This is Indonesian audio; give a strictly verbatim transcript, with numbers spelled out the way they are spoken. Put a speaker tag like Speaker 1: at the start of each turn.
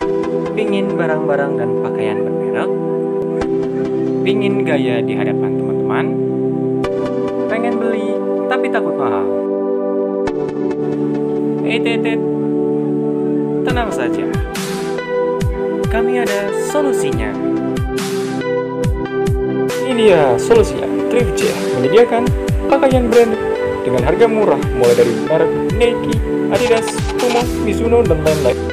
Speaker 1: Pingin barang-barang dan pakaian bermerek? Pingin gaya di hadapan teman-teman? Pengen beli tapi takut mahal? Eh, tetet, tenang saja. Kami ada solusinya. Ini dia solusinya. Thrift menyediakan pakaian branded dengan harga murah mulai dari merek Nike, Adidas, Puma, Mizuno, dan lain-lain.